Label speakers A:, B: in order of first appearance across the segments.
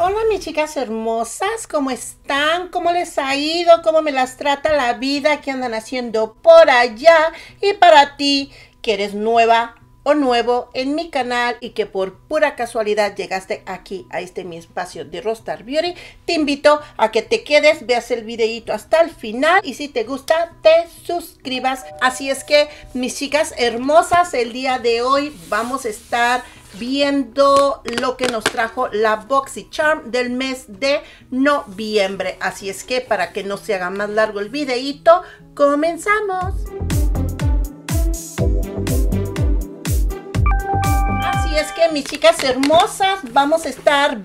A: Hola mis chicas hermosas, ¿cómo están? ¿Cómo les ha ido? ¿Cómo me las trata la vida? ¿Qué andan haciendo por allá? Y para ti, que eres nueva o nuevo en mi canal y que por pura casualidad llegaste aquí a este mi espacio de Rostar Beauty, te invito a que te quedes, veas el videito hasta el final y si te gusta te suscribas. Así es que mis chicas hermosas, el día de hoy vamos a estar viendo lo que nos trajo la BoxyCharm del mes de noviembre. Así es que para que no se haga más largo el videito, comenzamos. Así es que mis chicas hermosas, vamos a estar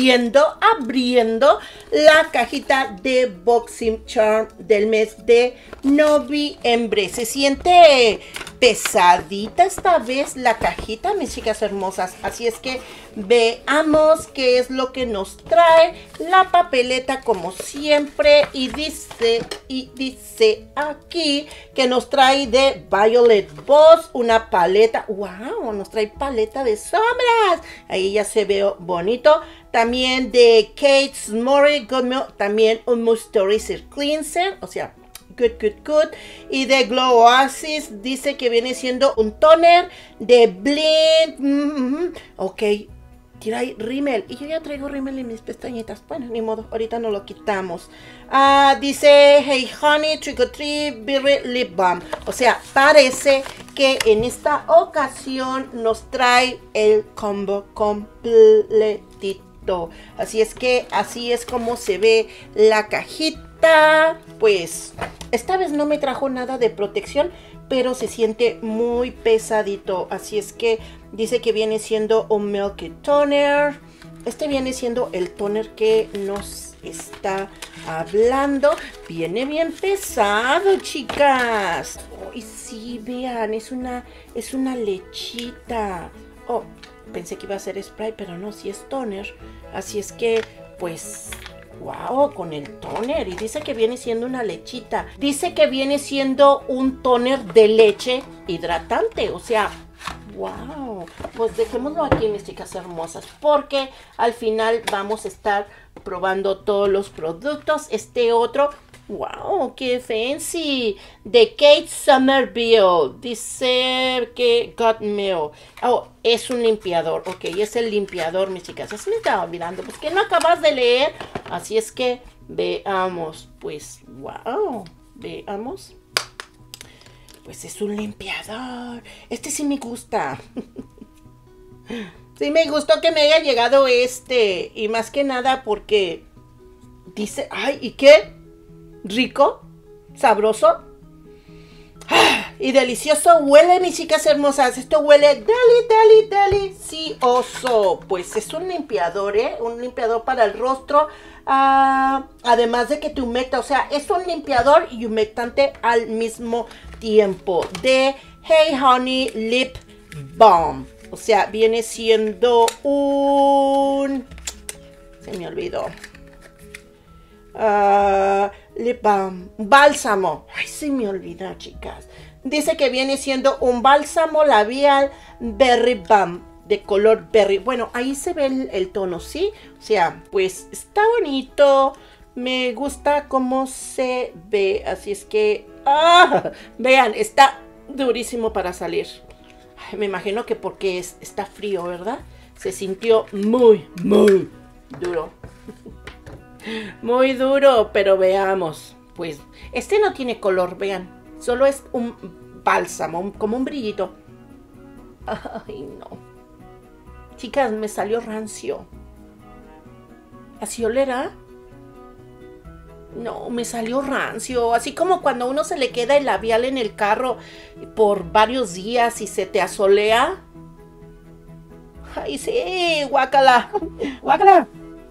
A: abriendo la cajita de BoxyCharm del mes de noviembre. Se siente pesadita esta vez la cajita, mis chicas hermosas. Así es que veamos qué es lo que nos trae la papeleta como siempre. Y dice aquí que nos trae de Violet Boss una paleta. ¡Wow! Nos trae paleta de sombras. Ahí ya se ve bonito. También de Kate Moore Good Milk, también un Moisturizer Cleanser, o sea, good. Y de Glow Oasis dice que viene siendo un toner de Blink. Ok, trae rímel. Y yo ya traigo rímel en mis pestañitas. Bueno, ni modo, ahorita no lo quitamos. Dice Hey Honey Trick or Treat Berry Lip Balm. O sea, parece que en esta ocasión nos trae el combo completito. Así es que así es como se ve la cajita. Pues esta vez no me trajo nada de protección, pero se siente muy pesadito. Así es que dice que viene siendo un Milky Toner. Este viene siendo el toner que nos está hablando. Viene bien pesado, chicas. Y sí, vean, es una lechita. Oh, pensé que iba a ser spray, pero no, sí es toner. Así es que, pues, wow, con el toner. Y dice que viene siendo una lechita. Dice que viene siendo un toner de leche hidratante. O sea, wow. Pues dejémoslo aquí, mis chicas hermosas, porque al final vamos a estar probando todos los productos. Este otro, wow, qué fancy, de Kate Somerville. Dice que Got Milk. Oh, es un limpiador. Ok, es el limpiador, mis chicas. Ya se me estaba olvidando, pues que no acabas de leer. Así es que veamos. Pues, wow, veamos. Pues es un limpiador. Este sí me gusta. Sí me gustó que me haya llegado este. Y más que nada porque dice, ay, ¿y qué? Rico, sabroso y delicioso huele, mis chicas hermosas. Esto huele delicioso. Pues es un limpiador, un limpiador para el rostro. Además de que te humecta, o sea, es un limpiador y humectante al mismo tiempo. De Hey Honey Lip Balm. O sea, viene siendo un... Se me olvidó. Lip balm, bálsamo. Ay, se me olvidó, chicas. Dice que viene siendo un bálsamo labial Berry Balm de color berry. Bueno, ahí se ve el tono, ¿sí? O sea, pues está bonito. Me gusta cómo se ve. Así es que... vean, está durísimo para salir. Ay, me imagino que porque está frío, ¿verdad? Se sintió muy duro. Muy duro, pero veamos. Pues este no tiene color, vean. Solo es un bálsamo, como un brillito. Ay, no. Chicas, me salió rancio. ¿Así olerá? No, me salió rancio. Así como cuando a uno se le queda el labial en el carro por varios días y se te asolea. Ay, sí, guácala. Guácala.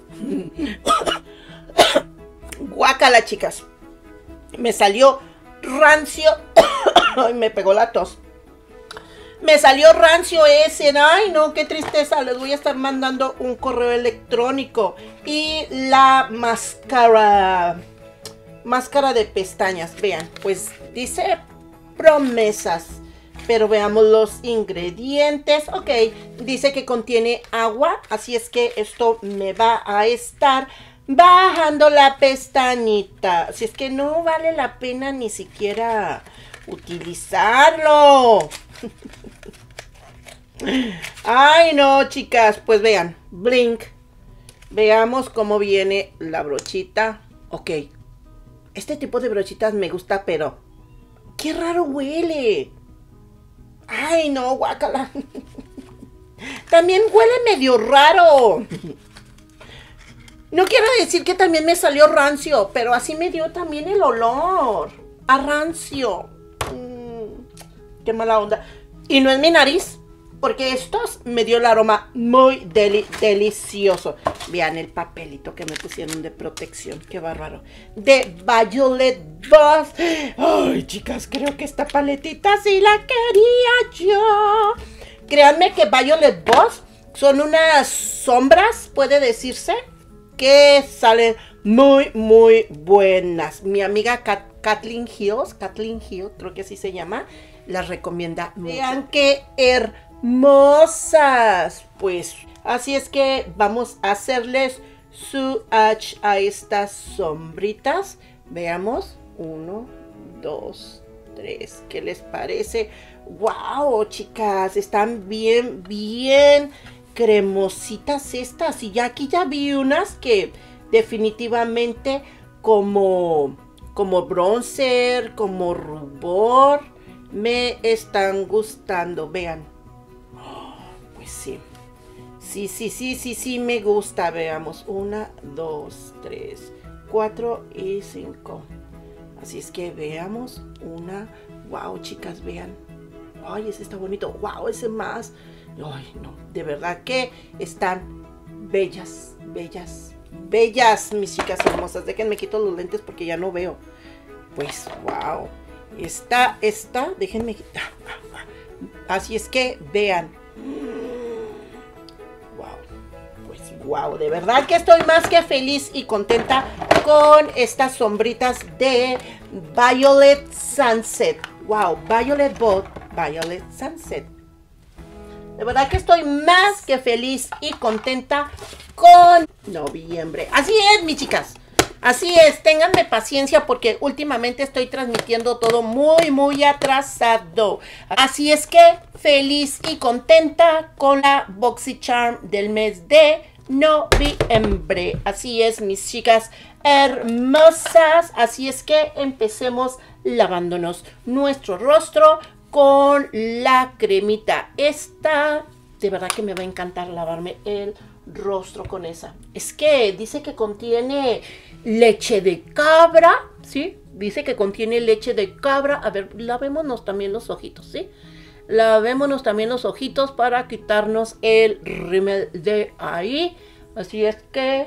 A: Guácala, chicas. Me salió rancio. Ay, me pegó la tos. Me salió rancio ese. Ay, no, qué tristeza. Les voy a estar mandando un correo electrónico. Y la máscara de pestañas. Vean, pues dice promesas. Pero veamos los ingredientes. Ok, dice que contiene agua, así es que esto me va a estar bajando la pestañita. Así es que no vale la pena ni siquiera utilizarlo. Ay, no, chicas, pues vean, blink. Veamos cómo viene la brochita. Ok, este tipo de brochitas me gusta, pero qué raro huele. Ay, no, guácala. También huele medio raro. No quiero decir que también me salió rancio, pero así me dio también el olor a rancio. Qué mala onda. Y no es mi nariz, porque estos me dio el aroma muy delicioso. Vean el papelito que me pusieron de protección. Qué bárbaro. De Violet Voss. Ay, chicas, creo que esta paletita sí la quería yo. Créanme que Violet Voss son unas sombras, puede decirse, que salen muy, muy buenas. Mi amiga Kathleen Hill, creo que así se llama, las recomienda mucho. Vean qué hermosas. Pues así es que vamos a hacerles swatch a estas sombritas. Veamos. 1, 2, 3. ¿Qué les parece? ¡Wow, chicas! Están bien, bien cremositas estas. Y ya aquí ya vi unas que definitivamente como bronzer, como rubor, me están gustando. Vean. Pues sí. Sí, me gusta. Veamos. 1, 2, 3, 4 y 5. Así es que veamos. Wow, chicas, vean. Ay, ese está bonito. Wow, ese más. Ay, no. De verdad que están bellas, mis chicas hermosas. Déjenme quito los lentes porque ya no veo. Pues, wow. Esta, déjenme quitar. Así es que vean. Wow, de verdad que estoy más que feliz y contenta con estas sombritas de Violet Sunset. Wow, Violet Voss, Violet Sunset. De verdad que estoy más que feliz y contenta con noviembre. Así es, mis chicas. Así es, ténganme paciencia porque últimamente estoy transmitiendo todo muy, muy atrasado. Así es que feliz y contenta con la BoxyCharm del mes de noviembre. Así es, mis chicas hermosas. Así es que empecemos lavándonos nuestro rostro con la cremita. Esta, de verdad que me va a encantar lavarme el rostro con esa. Es que dice que contiene leche de cabra, ¿sí? Dice que contiene leche de cabra. A ver, lavémonos también los ojitos, ¿sí? Lavémonos también los ojitos para quitarnos el rímel de ahí. Así es que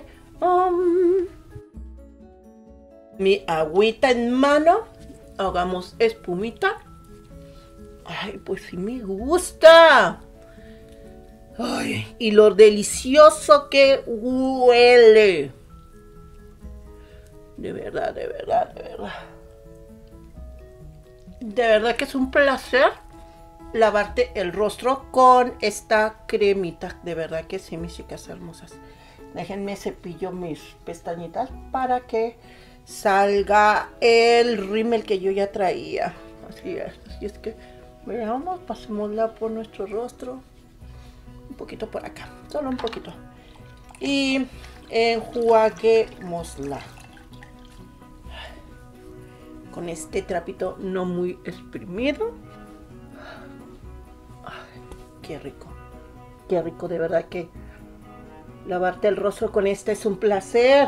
A: mi agüita en mano. Hagamos espumita. Ay, pues sí me gusta. Ay, y lo delicioso que huele. De verdad. De verdad que es un placer lavarte el rostro con esta cremita. De verdad que sí, mis chicas hermosas. Déjenme cepillo mis pestañitas para que salga el rímel que yo ya traía. Así es que veamos, pasémosla por nuestro rostro. Un poquito por acá, solo un poquito. Y enjuaguémosla con este trapito no muy exprimido. Ay, qué rico, de verdad que lavarte el rostro con esta es un placer.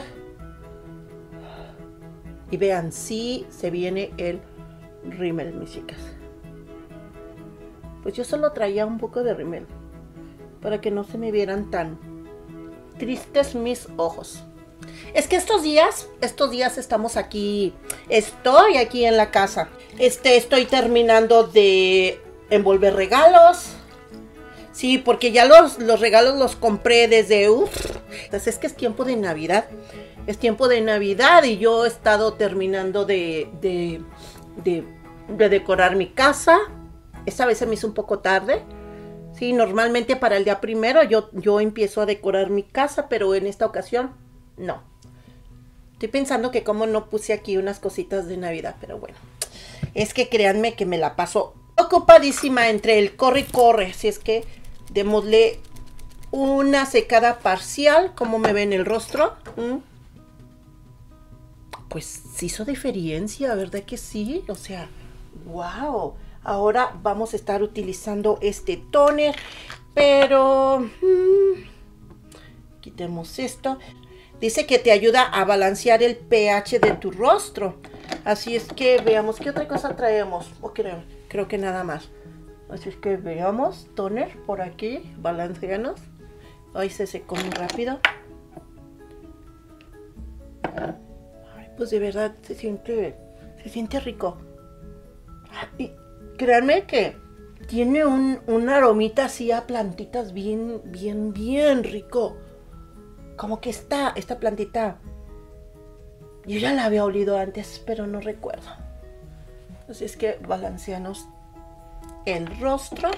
A: Y vean, sí se viene el rímel, mis chicas. Pues yo solo traía un poco de rímel para que no se me vieran tan tristes mis ojos. Es que estos días estamos aquí, estoy aquí en la casa. Estoy terminando de envolver regalos. Sí, porque ya los regalos los compré desde Entonces es que es tiempo de Navidad. Es tiempo de Navidad y yo he estado terminando de decorar mi casa. esta vez se me hizo un poco tarde. Sí, normalmente para el día primero yo empiezo a decorar mi casa, pero en esta ocasión no. Estoy pensando que como no puse aquí unas cositas de Navidad, pero bueno. Es que créanme que me la paso ocupadísima entre el corre y corre. Así es que démosle una secada parcial. ¿Cómo me ven el rostro? Pues sí hizo diferencia, ¿verdad que sí? O sea, wow. Ahora vamos a estar utilizando este toner, pero quitemos esto. Dice que te ayuda a balancear el pH de tu rostro. Así es que veamos qué otra cosa traemos. Oh, creo que nada más. Así es que veamos, toner por aquí, balanceanos. Ay, se secó muy rápido. Ay, pues de verdad se siente rico. Y créanme que tiene un aromita así a plantitas bien rico. Como que esta plantita, yo ya la había olido antes, pero no recuerdo. Así es que balanceanos el rostro.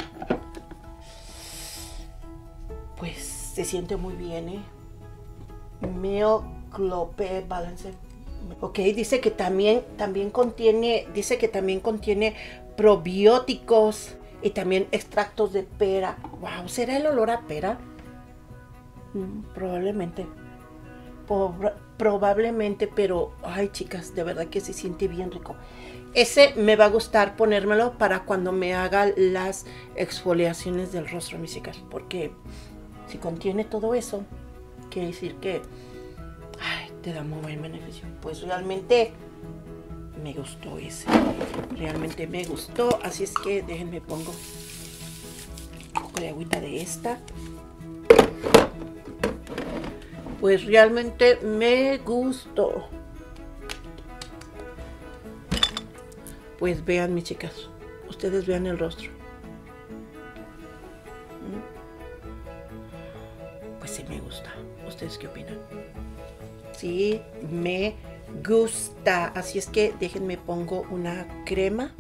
A: Pues se siente muy bien, Meo Clope Balance. Ok, dice que también contiene, probióticos y también extractos de pera. Wow, ¿será el olor a pera? Probablemente. Probablemente, pero ay, chicas, de verdad que se siente bien rico. Ese me va a gustar ponérmelo para cuando me haga las exfoliaciones del rostro, mis chicas, porque si contiene todo eso, quiere decir que te da muy buen beneficio. Pues realmente me gustó ese. Realmente me gustó. Así es que déjenme pongo un poco de agüita de esta. Pues realmente me gustó. Pues vean, mis chicas. Ustedes vean el rostro. Pues sí me gusta. ¿Ustedes qué opinan? Sí, me gusta. Así es que déjenme pongo una crema.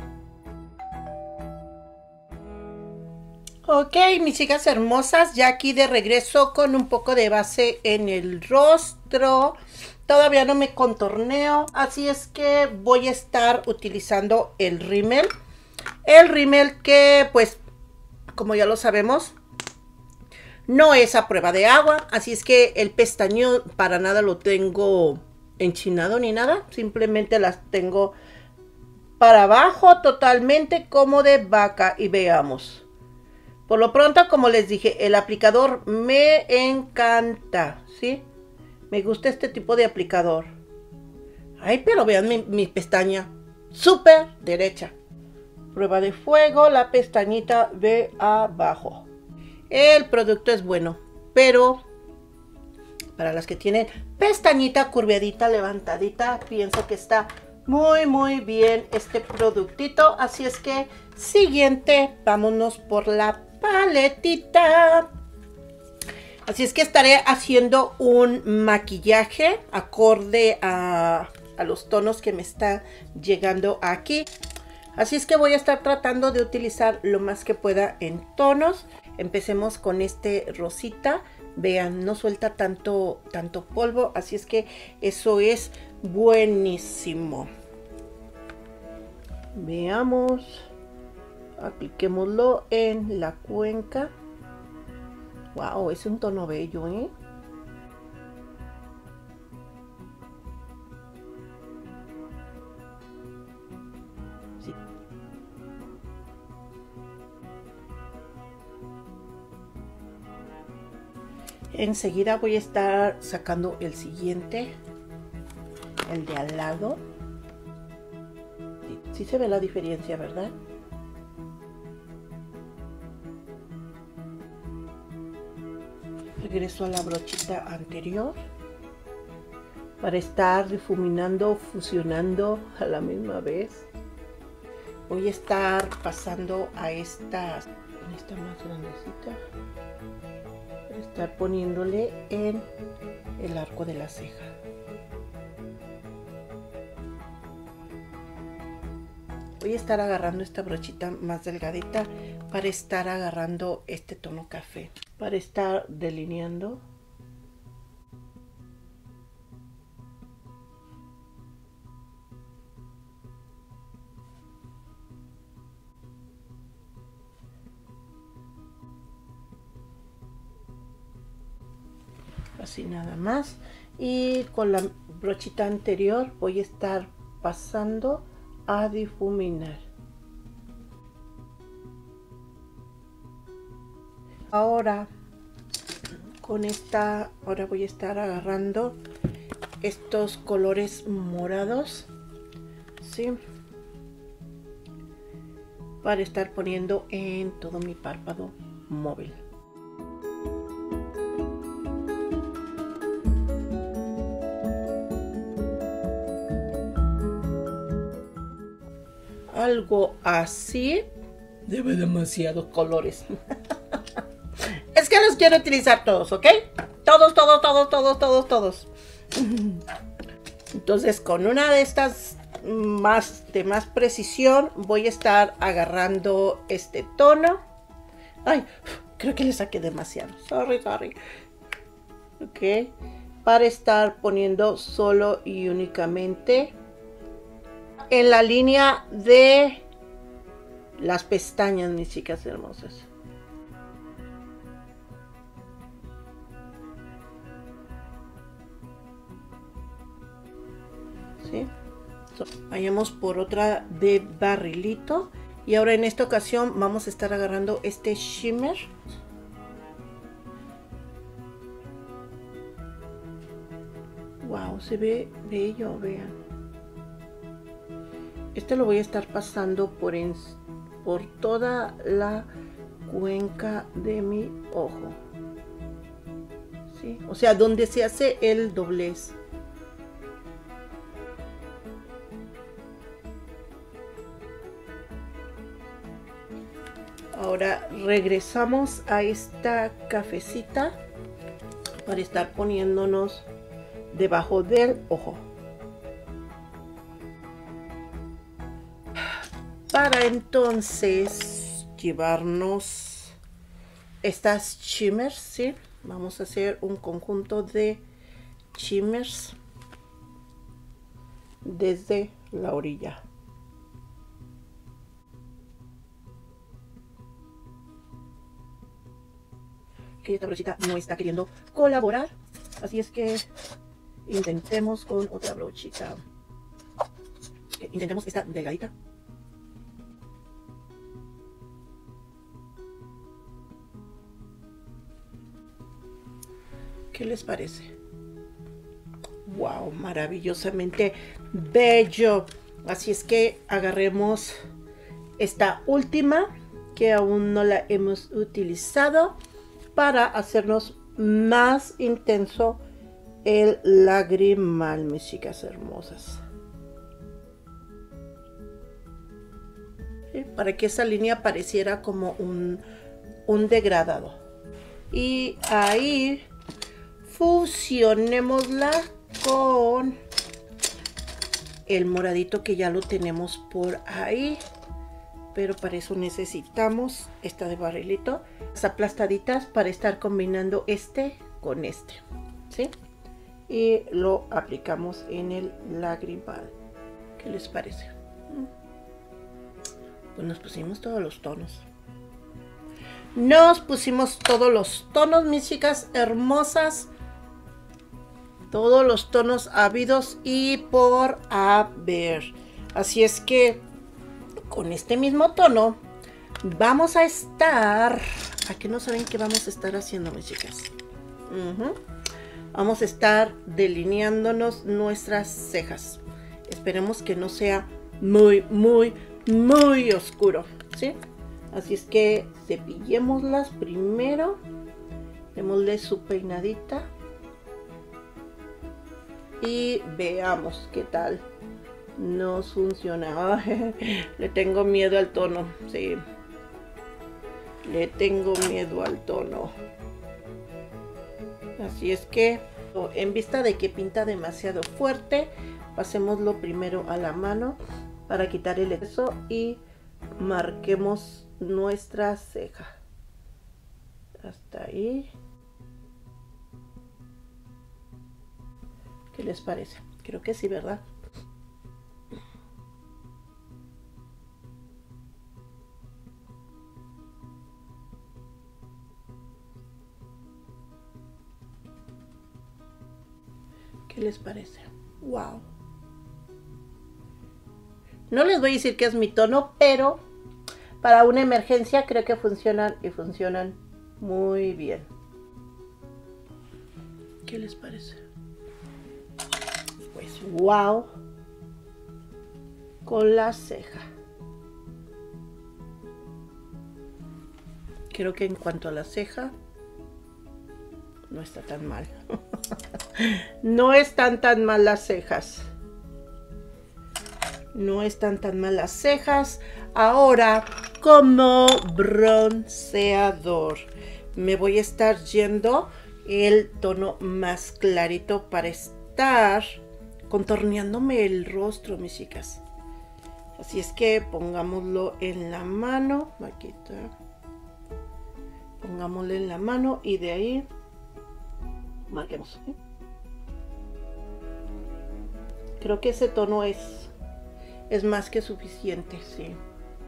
A: Ok, mis chicas hermosas, ya aquí de regreso con un poco de base en el rostro. Todavía no me contorneo, así es que voy a estar utilizando el rímel. El rímel que, pues, como ya lo sabemos, no es a prueba de agua. Así es que el pestañeo para nada lo tengo enchinado ni nada. Simplemente las tengo para abajo totalmente como de vaca. Y veamos. Por lo pronto, como les dije, el aplicador me encanta, ¿sí? Me gusta este tipo de aplicador. Ay, pero vean mi pestaña. Súper derecha. Prueba de fuego, la pestañita de abajo. El producto es bueno, pero para las que tienen pestañita curviadita, levantadita, pienso que está muy bien este productito. Así es que, siguiente, vámonos por la paletita. Así es que estaré haciendo un maquillaje acorde a los tonos que me están llegando aquí. Así es que voy a estar tratando de utilizar lo más que pueda en tonos. Empecemos con este rosita. Vean, no suelta tanto polvo, así es que eso es buenísimo. Veamos. Apliquémoslo en la cuenca. Wow, es un tono bello, ¿eh? Sí. Enseguida voy a estar sacando el siguiente, el de al lado. Sí se ve la diferencia, ¿verdad? Regreso a la brochita anterior para estar difuminando, fusionando a la misma vez. Voy a estar pasando a esta más grandecita para estar poniéndole en el arco de la ceja. Voy a estar agarrando esta brochita más delgadita para estar agarrando este tono café, para estar delineando. Así nada más. Y con la brochita anterior voy a estar pasando a difuminar. Ahora ahora voy a estar agarrando estos colores morados, ¿sí? Para estar poniendo en todo mi párpado móvil. Algo así. Debe demasiados colores. Es que los quiero utilizar todos, ¿ok? Todos. Entonces con una de estas de más precisión voy a estar agarrando este tono. Ay, creo que le saqué demasiado. Sorry. Ok. Para estar poniendo solo y únicamente en la línea de las pestañas, mis chicas hermosas. ¿Sí? Vayamos por otra de barrilito. Y ahora en esta ocasión vamos a estar agarrando este shimmer. Wow, se ve bello, vean. Este lo voy a estar pasando por toda la cuenca de mi ojo. ¿Sí? O sea, donde se hace el doblez. Ahora regresamos a esta cafecita para estar poniéndonos debajo del ojo. Para entonces llevarnos estas shimmers, ¿sí? Vamos a hacer un conjunto de shimmers desde la orilla. Que esta brochita no está queriendo colaborar, así es que intentemos con otra brochita. Intentemos esta delgadita. ¿Qué les parece? Wow, maravillosamente bello. Así es que agarremos esta última que aún no la hemos utilizado para hacernos más intenso el lagrimal, mis chicas hermosas. ¿Sí? Para que esa línea pareciera como un degradado. Y ahí fusionémosla con el moradito que ya lo tenemos por ahí, pero para eso necesitamos esta de barrilito, las aplastaditas para estar combinando este con este, ¿sí? Y lo aplicamos en el lagrimal. ¿Qué les parece? Pues nos pusimos todos los tonos. Nos pusimos todos los tonos, mis chicas hermosas. Todos los tonos habidos y por haber. Así es que con este mismo tono vamos a estar... ¿A qué no saben qué vamos a estar haciendo, mis chicas? Vamos a estar delineándonos nuestras cejas. Esperemos que no sea muy oscuro, ¿sí? Así es que cepillémoslas primero. Démosle su peinadita. Y veamos qué tal nos funciona. Le tengo miedo al tono, sí. Le tengo miedo al tono. Así es que, en vista de que pinta demasiado fuerte, pasémoslo primero a la mano para quitar el exceso y marquemos nuestra ceja. Hasta ahí. ¿Qué les parece? Creo que sí, ¿verdad? ¿Qué les parece? ¡Wow! No les voy a decir que es mi tono, pero para una emergencia creo que funcionan y funcionan muy bien. ¿Qué les parece? Pues wow con la ceja. Creo que en cuanto a la ceja no está tan mal. No están tan mal las cejas. No están tan mal las cejas. Ahora, como bronceador, me voy a estar yendo el tono más clarito para estar contorneándome el rostro, mis chicas. Así es que pongámoslo en la mano. Aquí está. Pongámoslo en la mano y de ahí marquemos. Creo que ese tono es más que suficiente, sí.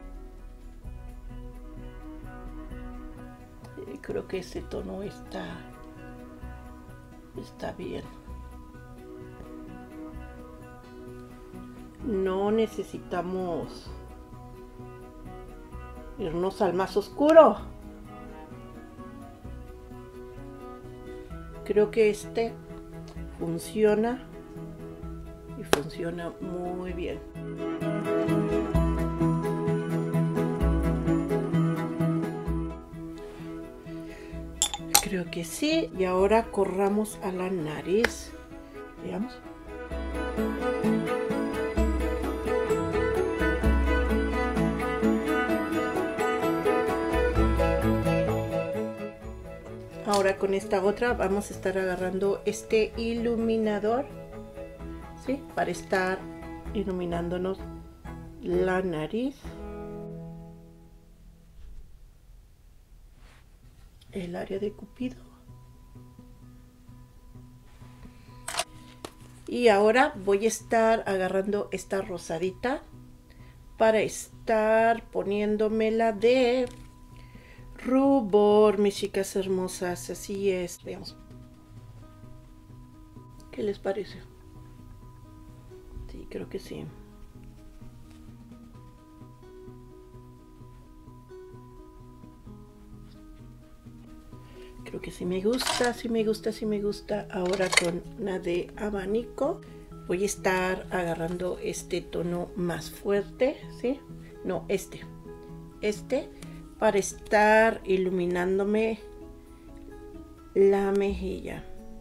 A: Creo que ese tono está bien. No necesitamos irnos al más oscuro. Creo que este funciona y funciona muy bien. Creo que sí. Y ahora corramos a la nariz. Veamos. Ahora con esta otra vamos a estar agarrando este iluminador, ¿sí? Para estar iluminándonos la nariz, el área de Cupido. Y ahora voy a estar agarrando esta rosadita para estar poniéndomela de rubor, mis chicas hermosas. Así es. Veamos. ¿Qué les parece? Sí, creo que sí. Creo que sí me gusta, sí me gusta, sí me gusta. Ahora con una de abanico voy a estar agarrando este tono más fuerte, ¿sí? No, este para estar iluminándome la mejilla.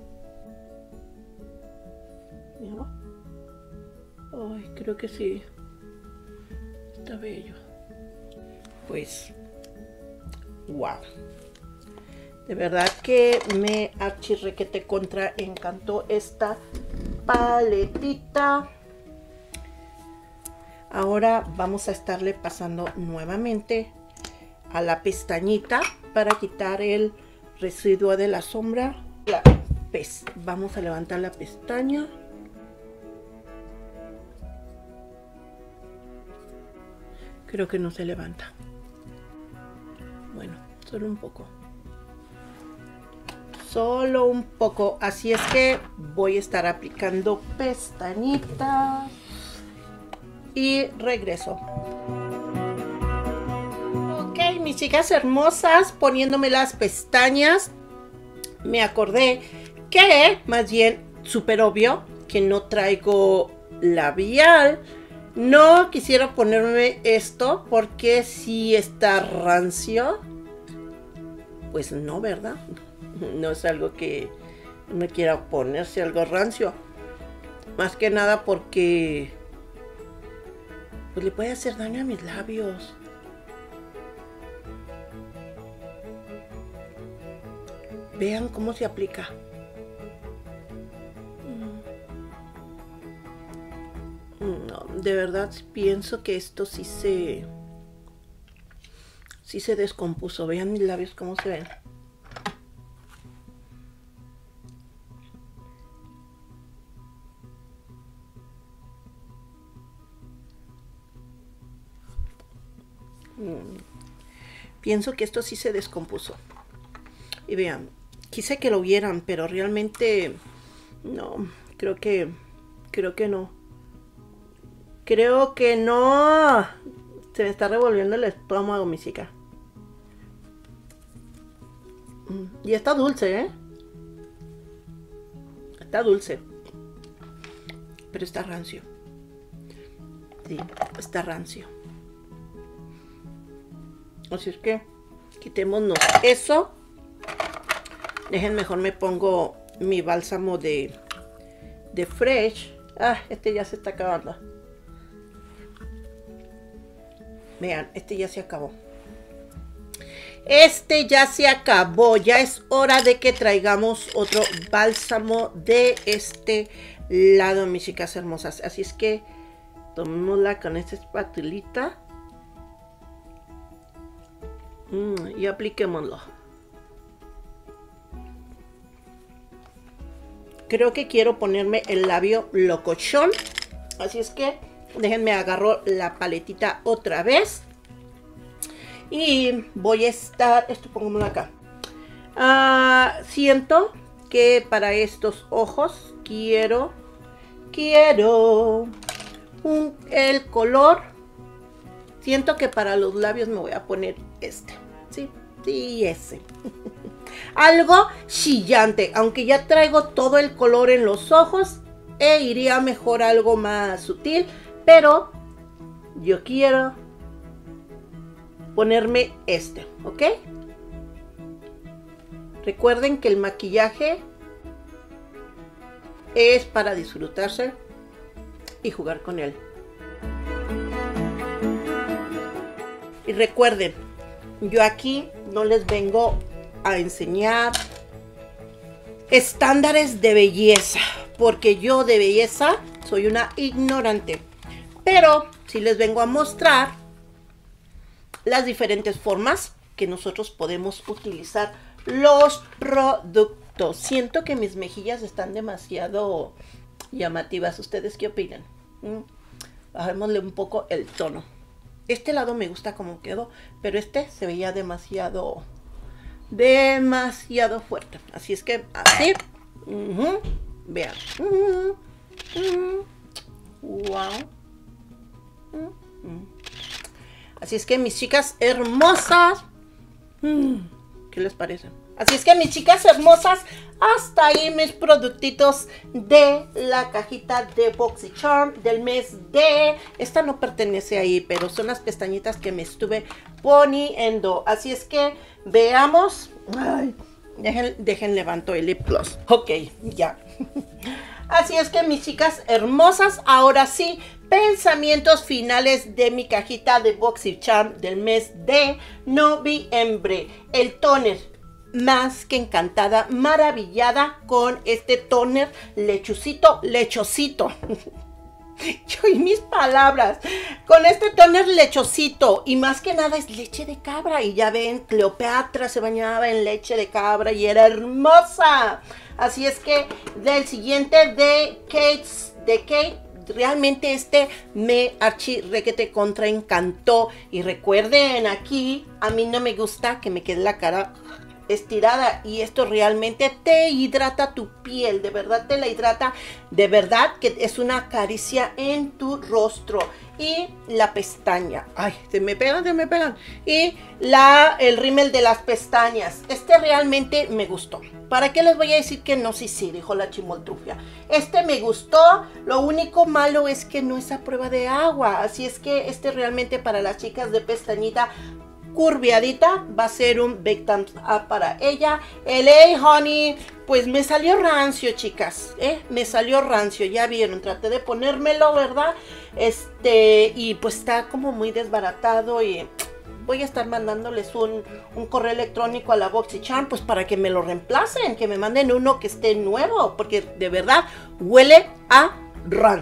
A: ¿No? Ay, creo que sí. Está bello. Pues, wow. De verdad que me archirrequete contra encantó esta paletita. Ahora vamos a estarle pasando nuevamente a la pestañita para quitar el residuo de la sombra. Vamos a levantar la pestaña. Creo que no se levanta. Bueno, solo un poco. Solo un poco. Así es que voy a estar aplicando pestañitas. Y regreso. Ok, mis chicas hermosas, poniéndome las pestañas, me acordé que, más bien, súper obvio, que no traigo labial. No quisiera ponerme esto porque si está rancio, pues no, ¿verdad? No es algo que me quiera ponerse algo rancio. Más que nada porque pues le puede hacer daño a mis labios. Vean cómo se aplica. No, de verdad pienso que esto sí se descompuso. Vean mis labios cómo se ven. Pienso que esto sí se descompuso. Y vean, quise que lo vieran, pero realmente no, creo que no. Creo que no. Se me está revolviendo el estómago, mi chica. Y está dulce, ¿eh? Está dulce. Pero está rancio. Sí, está rancio. Así es que quitémonos eso. Dejen, mejor me pongo mi bálsamo de Fresh. Ah, este ya se está acabando. Vean, este ya se acabó. Este ya se acabó. Ya es hora de que traigamos otro bálsamo de este lado, mis chicas hermosas. Así es que tomémosla con esta espatulita. Y apliquémoslo. Creo que quiero ponerme el labio locochón. Así es que déjenme agarro la paletita otra vez. Y voy a estar... Esto pongámoslo acá. Siento que para estos ojos quiero el color. Siento que para los labios me voy a poner este. Sí, ese. Algo chillante. Aunque ya traigo todo el color en los ojos, iría mejor algo más sutil. Pero yo quiero ponerme este, ¿ok? Recuerden que el maquillaje es para disfrutarse y jugar con él. Y recuerden, yo aquí no les vengo a enseñar estándares de belleza, porque yo de belleza soy una ignorante. Pero sí les vengo a mostrar las diferentes formas que nosotros podemos utilizar los productos. Siento que mis mejillas están demasiado llamativas. ¿Ustedes qué opinan? Bajémosle un poco el tono. Este lado me gusta como quedó, pero este se veía demasiado fuerte. Así es que así. Vean. Wow. Así es que mis chicas hermosas, ¿qué les parece? Así es que mis chicas hermosas, hasta ahí mis productitos de la cajita de BoxyCharm del mes de... Esta no pertenece ahí, pero son las pestañitas que me estuve poniendo. Así es que veamos. Ay, dejen levanto el lip gloss. Ok, ya. Así es que mis chicas hermosas, ahora sí, pensamientos finales de mi cajita de BoxyCharm del mes de noviembre. El toner. Más que encantada, maravillada con este toner lechosito. Yo y mis palabras. Con este toner lechosito. Y más que nada es leche de cabra. Y ya ven, Cleopatra se bañaba en leche de cabra y era hermosa. Así es que del siguiente de Kate. Realmente este me requete contra encantó. Y recuerden, aquí a mí no me gusta que me quede la cara estirada, y esto realmente te hidrata tu piel, de verdad te la hidrata, de verdad que es una caricia en tu rostro. Y la pestaña, ay, se me pegan, y el rímel de las pestañas, este realmente me gustó. ¿Para qué les voy a decir que no? Sí, dijo la chimoltrufia. Este me gustó, lo único malo es que no es a prueba de agua, así es que este realmente para las chicas de pestañita curviadita va a ser un big thumbs up para ella. El Honey, pues me salió rancio, chicas, me salió rancio, ya vieron, traté de ponérmelo, ¿verdad? Y pues está como muy desbaratado, y voy a estar mandándoles un correo electrónico a la BoxyCharm, pues para que me lo reemplacen, que me manden uno que esté nuevo, porque de verdad huele a rancio.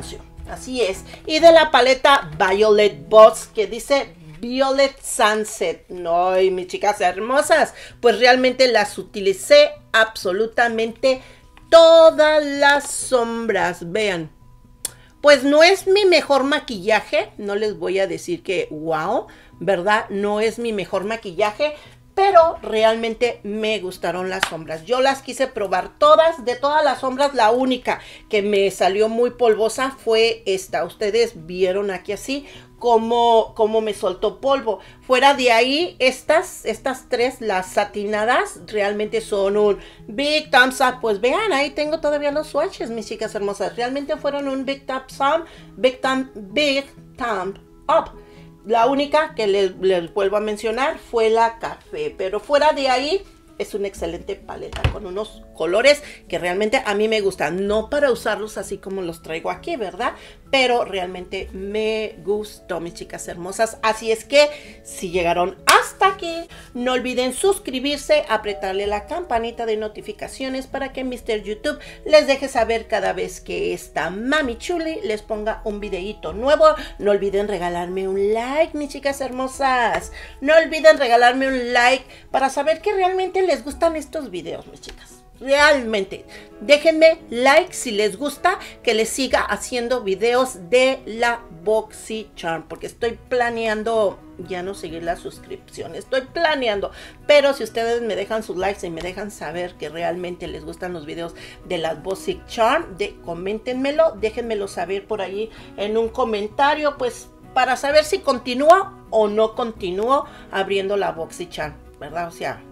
A: Así es. Y de la paleta Violet Boss, que dice Violet Sunset. No, y mis chicas hermosas, pues realmente las utilicé absolutamente todas las sombras. Vean. Pues no es mi mejor maquillaje, no les voy a decir que wow, ¿verdad? No es mi mejor maquillaje, pero realmente me gustaron las sombras. Yo las quise probar todas, de todas las sombras, la única que me salió muy polvosa fue esta. Ustedes vieron aquí así cómo me soltó polvo. Fuera de ahí, estas tres, las satinadas, realmente son un big thumbs up. Pues vean, ahí tengo todavía los swatches, mis chicas hermosas. Realmente fueron un big thumbs up, big thumb up. La única que les vuelvo a mencionar fue la café, pero fuera de ahí es una excelente paleta con unos colores que realmente a mí me gustan, no para usarlos así como los traigo aquí, ¿verdad? Pero realmente me gustó, mis chicas hermosas. Así es que si llegaron hasta aquí, no olviden suscribirse, apretarle la campanita de notificaciones para que Mr. YouTube les deje saber cada vez que esta Mami Chuli les ponga un videíto nuevo. No olviden regalarme un like, mis chicas hermosas. No olviden regalarme un like para saber que realmente les gustan estos videos, mis chicas. Realmente, déjenme like si les gusta que les siga haciendo videos de la BoxyCharm, porque estoy planeando ya no seguir la suscripción, estoy planeando, pero si ustedes me dejan sus likes y me dejan saber que realmente les gustan los videos de la BoxyCharm, coméntenmelo, déjenmelo saber por ahí en un comentario, pues para saber si continúo o no continúo abriendo la BoxyCharm, ¿verdad?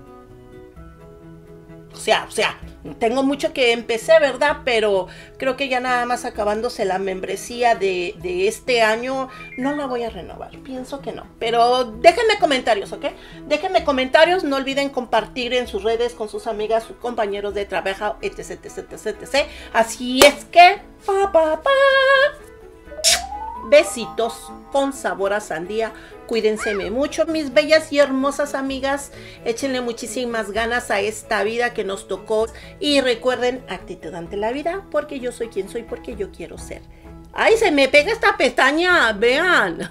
A: O sea, tengo mucho que empecé, ¿verdad? Pero creo que ya nada más acabándose la membresía de este año, no la voy a renovar. Pienso que no. Pero déjenme comentarios, ¿ok? Déjenme comentarios. No olviden compartir en sus redes con sus amigas, sus compañeros de trabajo, etc, etc, etc, etc. Así es que, besitos con sabor a sandía. Cuídense mucho, mis bellas y hermosas amigas. Échenle muchísimas ganas a esta vida que nos tocó. Y recuerden, actitud ante la vida, porque yo soy quien soy, porque yo quiero ser. ¡Ay, se me pega esta pestaña! ¡Vean!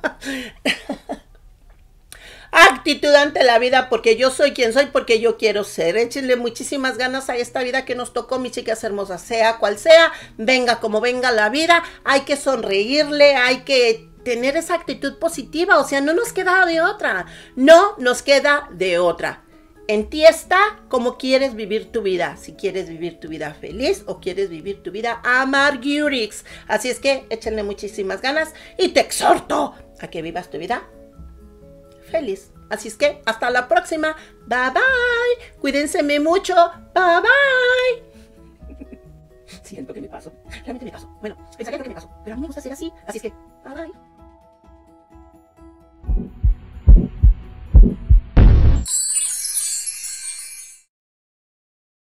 A: Actitud ante la vida, porque yo soy quien soy, porque yo quiero ser. Échenle muchísimas ganas a esta vida que nos tocó, mis chicas hermosas, sea cual sea, venga como venga la vida, hay que sonreírle, hay que tener esa actitud positiva, o sea, no nos queda de otra, no nos queda de otra. En ti está cómo quieres vivir tu vida, si quieres vivir tu vida feliz o quieres vivir tu vida amargurix. Así es que échenle muchísimas ganas y te exhorto a que vivas tu vida feliz. Así es que hasta la próxima. Bye bye. Cuídense mucho. Bye bye. Siento que me paso. Realmente me paso. Bueno, pensaría que me paso. Pero a mí me gusta ser así. Así es que bye bye.